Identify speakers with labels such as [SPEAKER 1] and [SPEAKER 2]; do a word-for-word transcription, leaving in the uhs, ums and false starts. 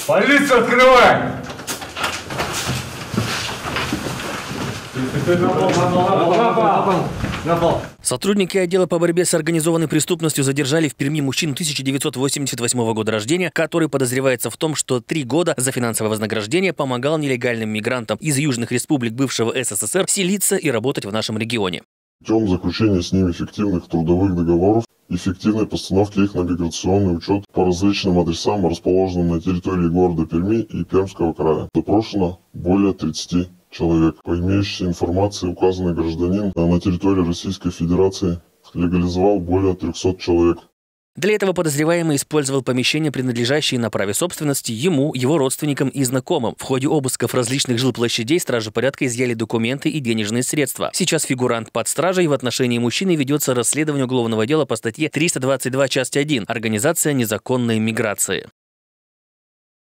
[SPEAKER 1] Полицию открывай!
[SPEAKER 2] Сотрудники отдела по борьбе с организованной преступностью задержали в Перми мужчину тысяча девятьсот восемьдесят восьмого года рождения, который подозревается в том, что три года за финансовое вознаграждение помогал нелегальным мигрантам из южных республик бывшего СССР селиться и работать в нашем регионе.
[SPEAKER 3] Путем заключения с ними фиктивных трудовых договоров и эффективной постановки их на миграционный учет по различным адресам, расположенным на территории города Перми и Пермского края. Допрошено более тридцати человек. По имеющейся информации, указанный гражданин на территории Российской Федерации легализовал более трёхсот человек.
[SPEAKER 2] Для этого подозреваемый использовал помещения, принадлежащие на праве собственности ему, его родственникам и знакомым. В ходе обысков различных жилплощадей стражи порядка изъяли документы и денежные средства. Сейчас фигурант под стражей, в отношении мужчины ведется расследование уголовного дела по статье триста двадцать два часть один «Организация незаконной миграции».